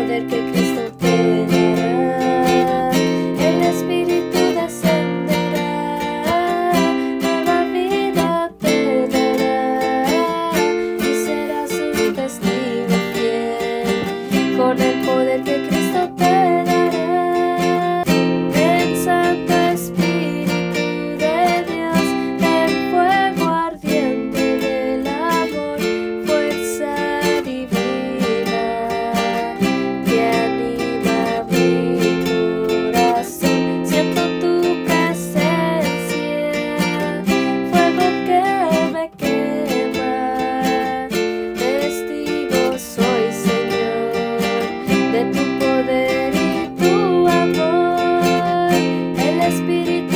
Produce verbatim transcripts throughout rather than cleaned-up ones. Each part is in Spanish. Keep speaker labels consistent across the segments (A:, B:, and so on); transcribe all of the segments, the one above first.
A: poder que Cristo te dará, el Espíritu descenderá, nueva vida te dará, y serás un testigo fiel, con el poder que Cristo te dará. Ven, Santo Espíritu de Dios, en fuego ardiente del amor, fuerza divina que anima mi corazón. Siento tu presencia, fuego que me quema, testigo soy, Señor, de tu poder y tu amor. El Espíritu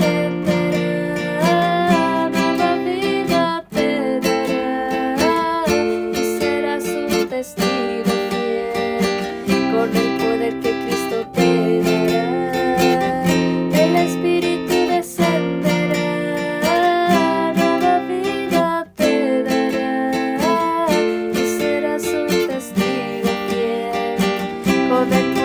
A: descenderá, nueva vida te dará, y serás un testigo fiel, con el poder que Cristo te dará. El Espíritu descenderá, nueva vida te dará, y serás un testigo fiel, con el